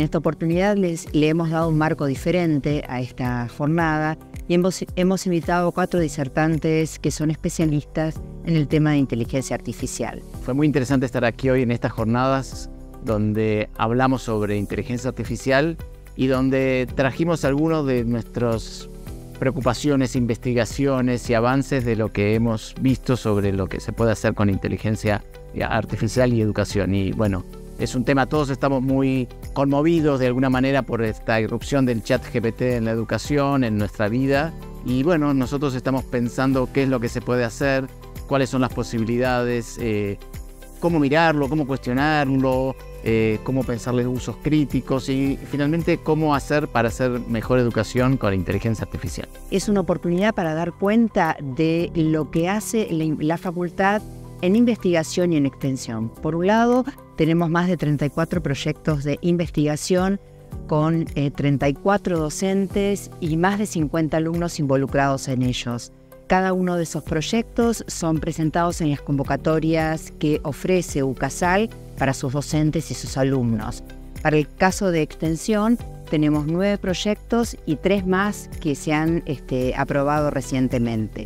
En esta oportunidad le hemos dado un marco diferente a esta jornada y hemos invitado a 4 disertantes que son especialistas en el tema de inteligencia artificial. Fue muy interesante estar aquí hoy en estas jornadas donde hablamos sobre inteligencia artificial y donde trajimos algunos de nuestras preocupaciones, investigaciones y avances de lo que hemos visto sobre lo que se puede hacer con inteligencia artificial y educación. Y bueno, es un tema, todos estamos muy conmovidos de alguna manera por esta irrupción del ChatGPT en la educación, en nuestra vida. Y bueno, nosotros estamos pensando qué es lo que se puede hacer, cuáles son las posibilidades, cómo mirarlo, cómo cuestionarlo, cómo pensarle usos críticos y finalmente cómo hacer para hacer mejor educación con la inteligencia artificial. Es una oportunidad para dar cuenta de lo que hace la facultad en investigación y en extensión. Por un lado, tenemos más de 34 proyectos de investigación con 34 docentes y más de 50 alumnos involucrados en ellos. Cada uno de esos proyectos son presentados en las convocatorias que ofrece UCASAL para sus docentes y sus alumnos. Para el caso de extensión, tenemos 9 proyectos y 3 más que se han aprobado recientemente.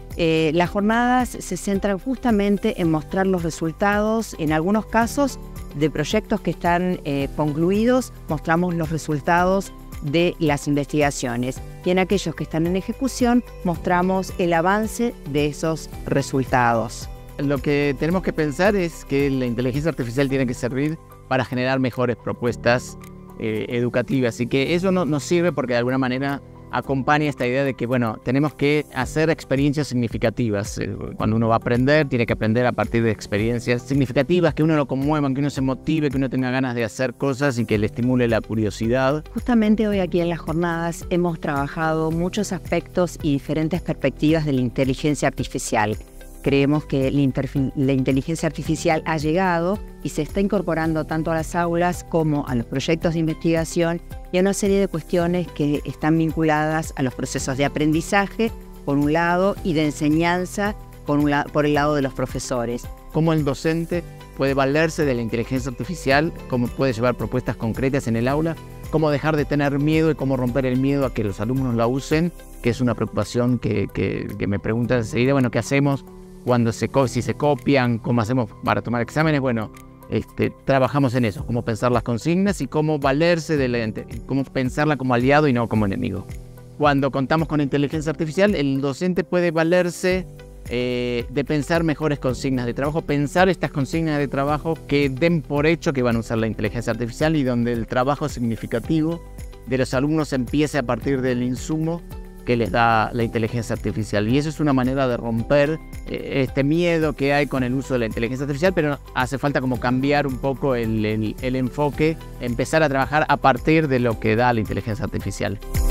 Las jornadas se centran justamente en mostrar los resultados, en algunos casos de proyectos que están concluidos, mostramos los resultados de las investigaciones y en aquellos que están en ejecución mostramos el avance de esos resultados. Lo que tenemos que pensar es que la inteligencia artificial tiene que servir para generar mejores propuestas educativas y que eso nos sirve porque de alguna manera acompaña esta idea de que, bueno, tenemos que hacer experiencias significativas. Cuando uno va a aprender, tiene que aprender a partir de experiencias significativas, que uno lo conmuevan, que uno se motive, que uno tenga ganas de hacer cosas y que le estimule la curiosidad. Justamente hoy aquí en las jornadas hemos trabajado muchos aspectos y diferentes perspectivas de la inteligencia artificial. Creemos que la inteligencia artificial ha llegado y se está incorporando tanto a las aulas como a los proyectos de investigación y a una serie de cuestiones que están vinculadas a los procesos de aprendizaje, por un lado, y de enseñanza, por el lado de los profesores. Cómo el docente puede valerse de la inteligencia artificial, cómo puede llevar propuestas concretas en el aula, cómo dejar de tener miedo y cómo romper el miedo a que los alumnos la usen, que es una preocupación que me preguntan enseguida, bueno, ¿qué hacemos cuando si se copian? ¿Cómo hacemos para tomar exámenes? Bueno, trabajamos en eso, cómo pensar las consignas y cómo valerse cómo pensarla como aliado y no como enemigo. Cuando contamos con inteligencia artificial, el docente puede valerse de pensar mejores consignas de trabajo, pensar estas consignas de trabajo que den por hecho que van a usar la inteligencia artificial y donde el trabajo significativo de los alumnos empiece a partir del insumo que les da la inteligencia artificial. Y eso es una manera de romper este miedo que hay con el uso de la inteligencia artificial, pero hace falta como cambiar un poco el enfoque, empezar a trabajar a partir de lo que da la inteligencia artificial.